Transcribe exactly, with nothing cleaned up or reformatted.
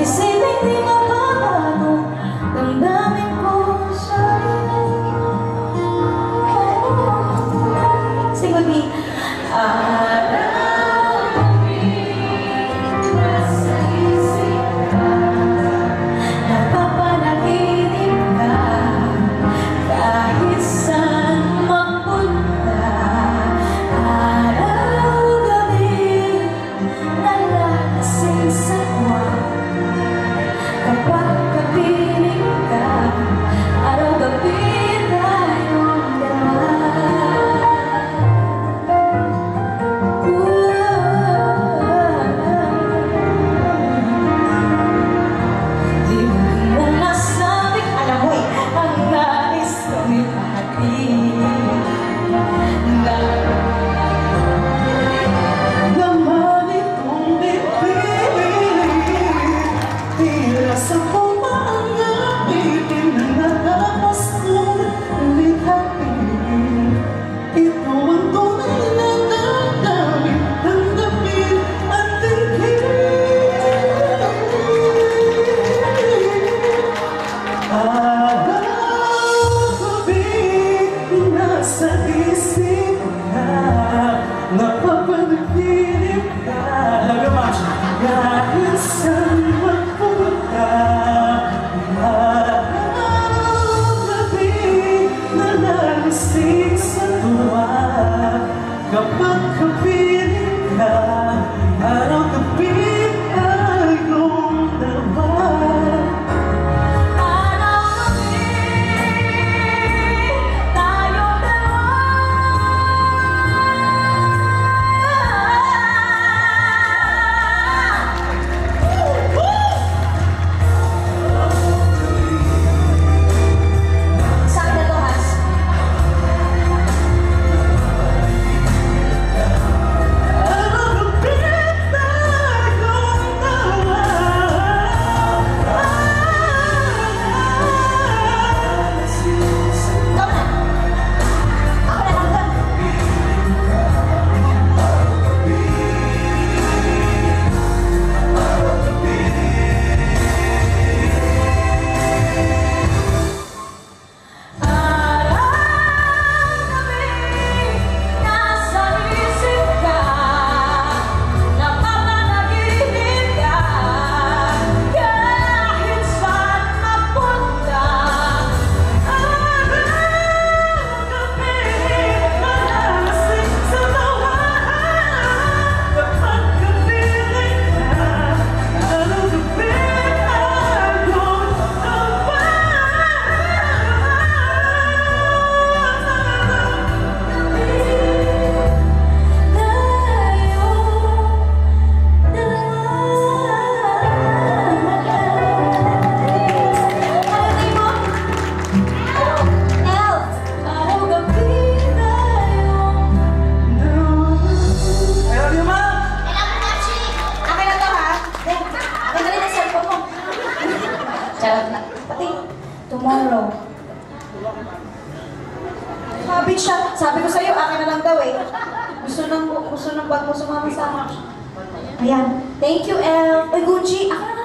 Isipin di mababago, damdamin ko sa'yo. Sing with me. Araw, gabi, nasa isip ka, napapanaginip ka, kahit saan magpunta. Araw, gabi, nalalasing sa tuwa, kapag kapiling ka. Araw, gabi, tayong dalawa. Di mo na nasabi, alam mo eh, ang nais kami pati. Laman itong bibig, tira sa pumaangat, ipinanatapos kong lihain. Ito ang tunay na damdamin, damdamin at tingin. Araw-gabi, nasa isip ka, napapanaginip ka, kahit saan magpunta. Araw-gabi, nalalasing sa tuwa, kapag kapiling ka. Araw-gabi, tayong dalawa. Araw, gabi, tayong dalawa. Sabi na to, Has. Araw-gabi, tayong dalawa. Ikaw na. Ako na hanggang. Araw-gabi, nasa isip ka, napapanaginip ka, kahit saan mapunta. Araw-gabi, nalalasing sa tuwa, kapag kapiling ka. Araw-gabi, tayong dalawa. Tomorrow. Sabi siya, sabi ko sa'yo, akin na lang daw eh. Gusto nang, gusto nang bag mo sumama sa akin. Ayan. Thank you, El. Uy, Gucci, ako na